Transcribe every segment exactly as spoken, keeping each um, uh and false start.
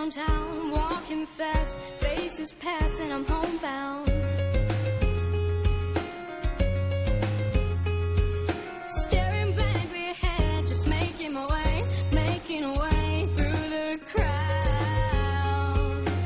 downtown, walking fast, faces pass and I'm homebound. Staring blankly ahead, just making my way, making a way through the crowd.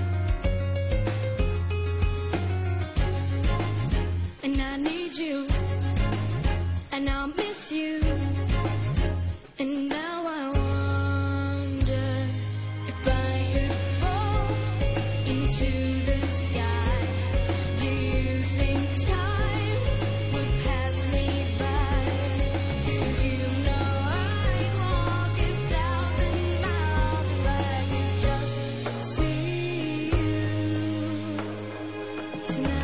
And I need you, and I'll miss you. And now I wonder if I could fall into the sky. Do you think time would pass me by? 'Cause you know I'd walk a thousand miles if I could just see you tonight.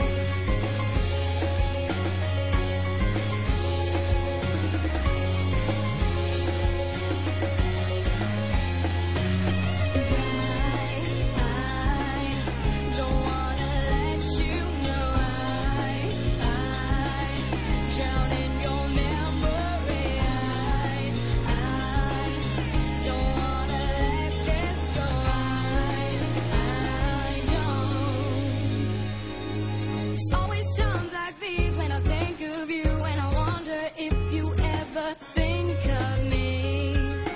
Think of me.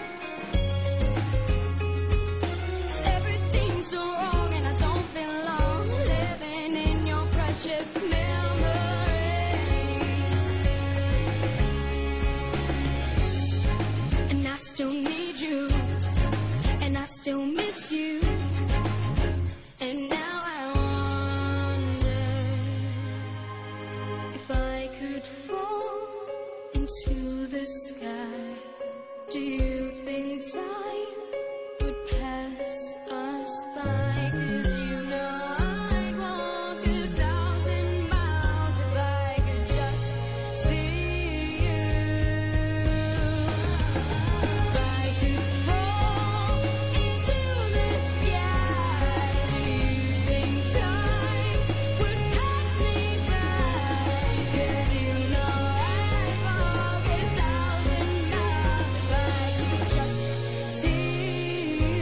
Everything's so wrong and I don't belong, living in your precious memories. And I still need you, and I still miss you. And now I wonder if I could fall into the sky. Do you think time would pass us by? 'Cause you know I'd walk a thousand miles if I could just see you. If I could fall into the sky, do you think time would pass me by? 'Cause you know I'd walk a thousand miles if I could just see you.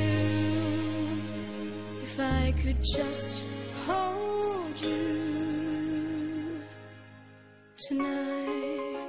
If I could just hold you tonight.